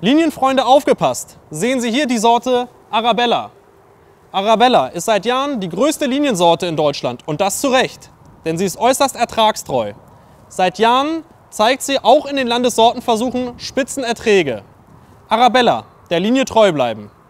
Linienfreunde, aufgepasst! Sehen Sie hier die Sorte Arabella. Arabella ist seit Jahren die größte Liniensorte in Deutschland und das zu Recht, denn sie ist äußerst ertragstreu. Seit Jahren zeigt sie auch in den Landessortenversuchen Spitzenerträge. Arabella, der Linie treu bleiben.